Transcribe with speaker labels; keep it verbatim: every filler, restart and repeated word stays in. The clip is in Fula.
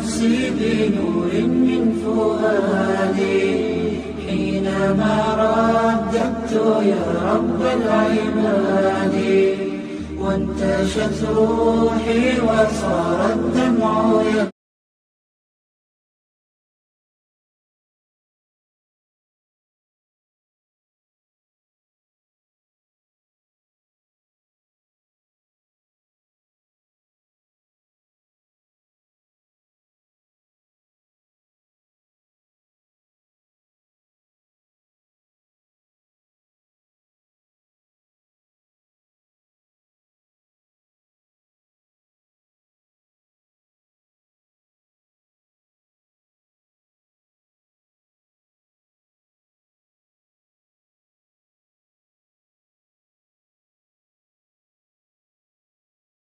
Speaker 1: نفسي بنور من فؤادي حينما رددت يا رب العباد، وانتشت روحي وصار الدمع